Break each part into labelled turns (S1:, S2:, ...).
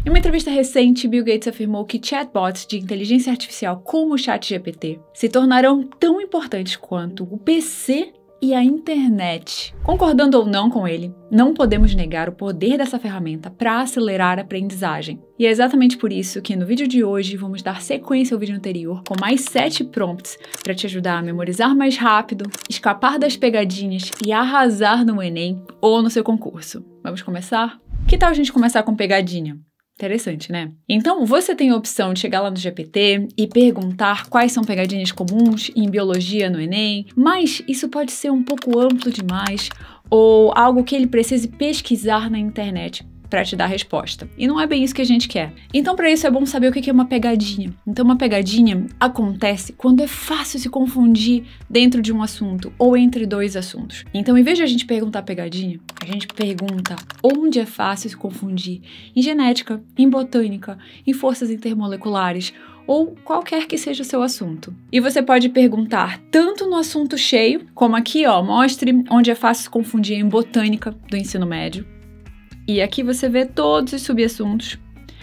S1: Em uma entrevista recente, Bill Gates afirmou que chatbots de inteligência artificial como o ChatGPT se tornarão tão importantes quanto o PC e a internet. Concordando ou não com ele, não podemos negar o poder dessa ferramenta para acelerar a aprendizagem. E é exatamente por isso que no vídeo de hoje vamos dar sequência ao vídeo anterior com mais 7 prompts para te ajudar a memorizar mais rápido, escapar das pegadinhas e arrasar no Enem ou no seu concurso. Vamos começar? Que tal a gente começar com pegadinha? Interessante, né? Então, você tem a opção de chegar lá no GPT e perguntar quais são pegadinhas comuns em biologia no Enem, mas isso pode ser um pouco amplo demais ou algo que ele precise pesquisar na internet para te dar a resposta. E não é bem isso que a gente quer. Então, para isso é bom saber o que é uma pegadinha. Então, uma pegadinha acontece quando é fácil se confundir dentro de um assunto ou entre dois assuntos. Então, em vez de a gente perguntar pegadinha, a gente pergunta onde é fácil se confundir em genética, em botânica, em forças intermoleculares ou qualquer que seja o seu assunto. E você pode perguntar tanto no assunto cheio, como aqui, ó, mostre onde é fácil se confundir em botânica do ensino médio. E aqui você vê todos os subassuntos,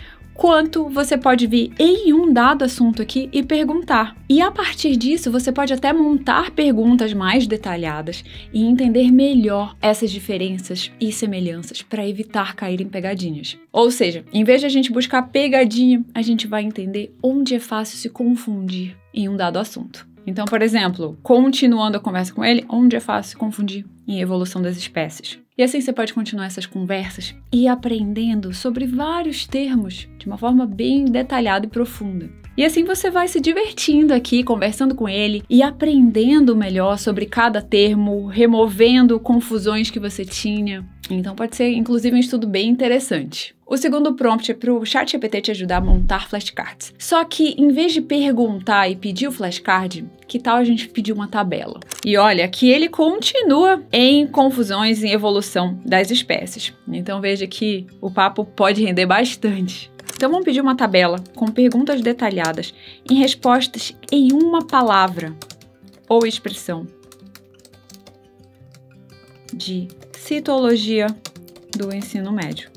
S1: quanto você pode vir em um dado assunto aqui e perguntar. E a partir disso, você pode até montar perguntas mais detalhadas e entender melhor essas diferenças e semelhanças para evitar cair em pegadinhas. Ou seja, em vez de a gente buscar pegadinha, a gente vai entender onde é fácil se confundir em um dado assunto. Então, por exemplo, continuando a conversa com ele, onde é fácil se confundir em evolução das espécies. E assim você pode continuar essas conversas e ir aprendendo sobre vários termos de uma forma bem detalhada e profunda. E assim você vai se divertindo aqui, conversando com ele e aprendendo melhor sobre cada termo, removendo confusões que você tinha. Então pode ser, inclusive, um estudo bem interessante. O segundo prompt é para o ChatGPT te ajudar a montar flashcards. Só que, em vez de perguntar e pedir o flashcard, que tal a gente pedir uma tabela? E olha, que ele continua em confusões em evolução das espécies. Então veja que o papo pode render bastante. Então vamos pedir uma tabela com perguntas detalhadas em respostas em uma palavra ou expressão de citologia do ensino médio.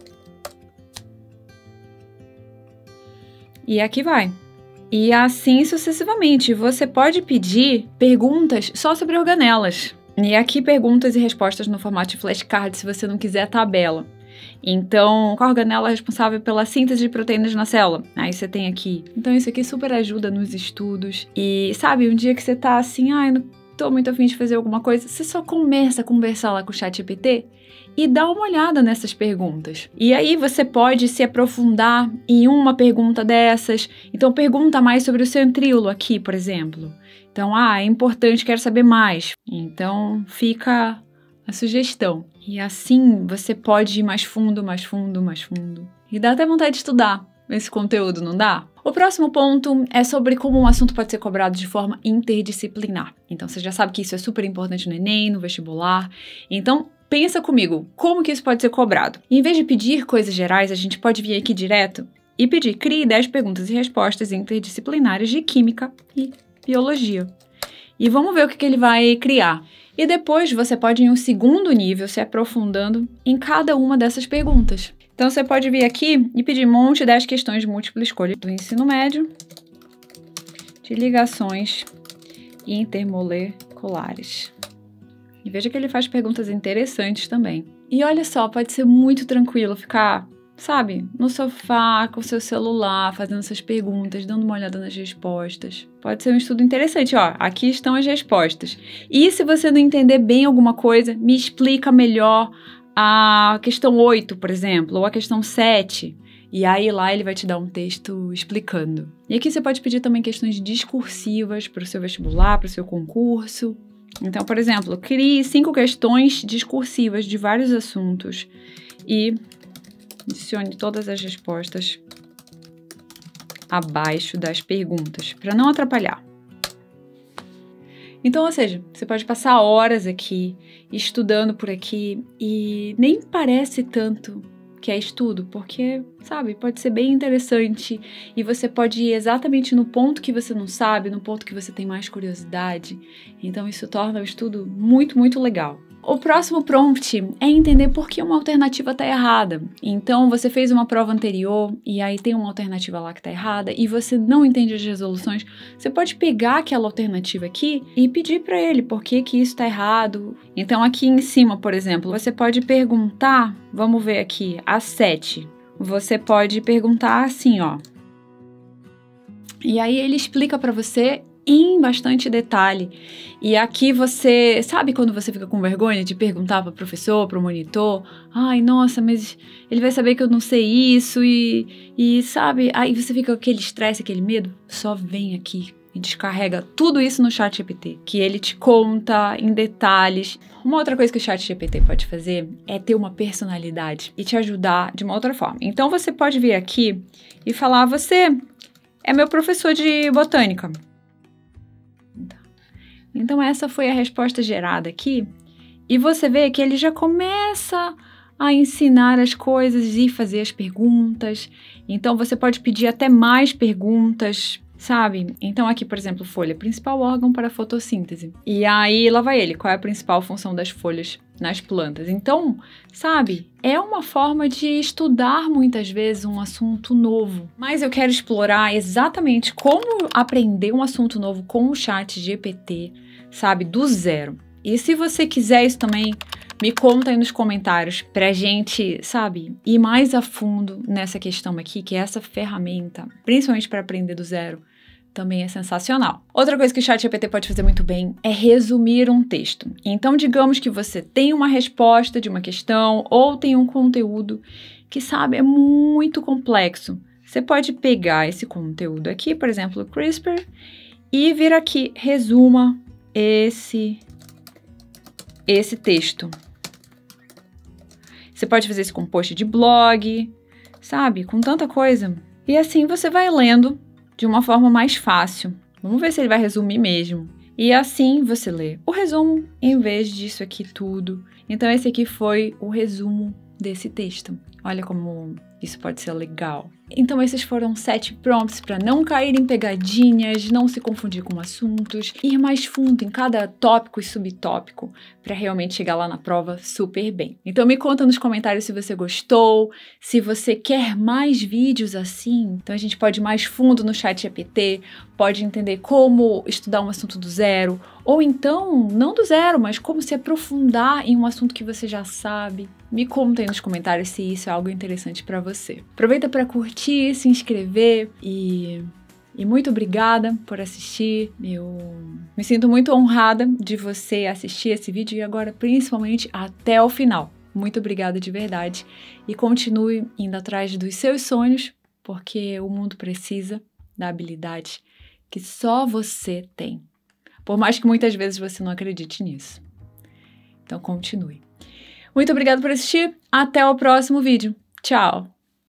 S1: E aqui vai. E assim sucessivamente. Você pode pedir perguntas só sobre organelas. E aqui perguntas e respostas no formato de flashcard se você não quiser a tabela. Então, qual organela é responsável pela síntese de proteínas na célula? Aí você tem aqui. Então, isso aqui super ajuda nos estudos. E, sabe, um dia que você tá assim, eu não tô muito afim de fazer alguma coisa, você só começa a conversar lá com o ChatGPT e dá uma olhada nessas perguntas. E aí você pode se aprofundar em uma pergunta dessas. Então, pergunta mais sobre o centríolo aqui, por exemplo. Então, é importante, quero saber mais. Então, fica a sugestão. E assim você pode ir mais fundo, mais fundo, mais fundo. E dá até vontade de estudar esse conteúdo, não dá? O próximo ponto é sobre como um assunto pode ser cobrado de forma interdisciplinar. Então você já sabe que isso é super importante no Enem, no vestibular. Então pensa comigo, como que isso pode ser cobrado? Em vez de pedir coisas gerais, a gente pode vir aqui direto e pedir: crie 10 perguntas e respostas interdisciplinares de química e biologia. E vamos ver o que ele vai criar. E depois você pode ir em um segundo nível, se aprofundando em cada uma dessas perguntas. Então você pode vir aqui e pedir monte 10 questões de múltipla escolha do ensino médio de ligações intermoleculares. E veja que ele faz perguntas interessantes também. E olha só, pode ser muito tranquilo ficar, sabe, no sofá, com o seu celular, fazendo essas perguntas, dando uma olhada nas respostas. Pode ser um estudo interessante, ó, aqui estão as respostas. E se você não entender bem alguma coisa, me explica melhor a questão 8, por exemplo, ou a questão 7. E aí lá ele vai te dar um texto explicando. E aqui você pode pedir também questões discursivas para o seu vestibular, para o seu concurso. Então, por exemplo, crie 5 questões discursivas de vários assuntos e adicione todas as respostas abaixo das perguntas, para não atrapalhar. Então, ou seja, você pode passar horas aqui, estudando por aqui, e nem parece tanto que é estudo, porque, sabe, pode ser bem interessante e você pode ir exatamente no ponto que você não sabe, no ponto que você tem mais curiosidade. Então, isso torna o estudo muito, muito legal. O próximo prompt é entender por que uma alternativa está errada. Então, você fez uma prova anterior e aí tem uma alternativa lá que está errada e você não entende as resoluções. Você pode pegar aquela alternativa aqui e pedir para ele por que isso está errado. Então, aqui em cima, por exemplo, você pode perguntar, vamos ver aqui, a 7. Você pode perguntar assim, ó. E aí ele explica para você em bastante detalhe. E aqui você, sabe quando você fica com vergonha de perguntar para o professor, para o monitor? Ai, nossa, mas ele vai saber que eu não sei isso e sabe? Aí você fica com aquele estresse, aquele medo. Só vem aqui e descarrega tudo isso no ChatGPT, que ele te conta em detalhes. Uma outra coisa que o ChatGPT pode fazer é ter uma personalidade e te ajudar de uma outra forma. Então você pode vir aqui e falar, você é meu professor de botânica. Então essa foi a resposta gerada aqui. E você vê que ele já começa a ensinar as coisas e fazer as perguntas. Então você pode pedir até mais perguntas, sabe? Então aqui, por exemplo, folha, principal órgão para fotossíntese. E aí lá vai ele, qual é a principal função das folhas nas plantas. Então, sabe, é uma forma de estudar muitas vezes um assunto novo. Mas eu quero explorar exatamente como aprender um assunto novo com o ChatGPT, sabe, do zero. E se você quiser isso também, me conta aí nos comentários pra gente, sabe, ir mais a fundo nessa questão aqui, que essa ferramenta, principalmente para aprender do zero, também é sensacional. Outra coisa que o ChatGPT pode fazer muito bem é resumir um texto. Então, digamos que você tem uma resposta de uma questão ou tem um conteúdo que, sabe, é muito complexo. Você pode pegar esse conteúdo aqui, por exemplo, o CRISPR, e vir aqui, resuma esse texto. Você pode fazer isso com post de blog, sabe, com tanta coisa. E assim você vai lendo de uma forma mais fácil. Vamos ver se ele vai resumir mesmo. E assim você lê o resumo em vez disso aqui tudo. Então esse aqui foi o resumo desse texto. Olha como isso pode ser legal. Então esses foram 7 prompts para não cair em pegadinhas, não se confundir com assuntos, ir mais fundo em cada tópico e subtópico para realmente chegar lá na prova super bem. Então me conta nos comentários se você gostou, se você quer mais vídeos assim. Então a gente pode ir mais fundo no ChatGPT, pode entender como estudar um assunto do zero, ou então, não do zero, mas como se aprofundar em um assunto que você já sabe. Me conta aí nos comentários se isso é algo interessante para você. Aproveita para curtir, se inscrever e muito obrigada por assistir. Eu me sinto muito honrada de você assistir esse vídeo e agora principalmente até o final. Muito obrigada de verdade e continue indo atrás dos seus sonhos, porque o mundo precisa da habilidade que só você tem. Por mais que muitas vezes você não acredite nisso. Então continue. Muito obrigada por assistir. Até o próximo vídeo. Tchau!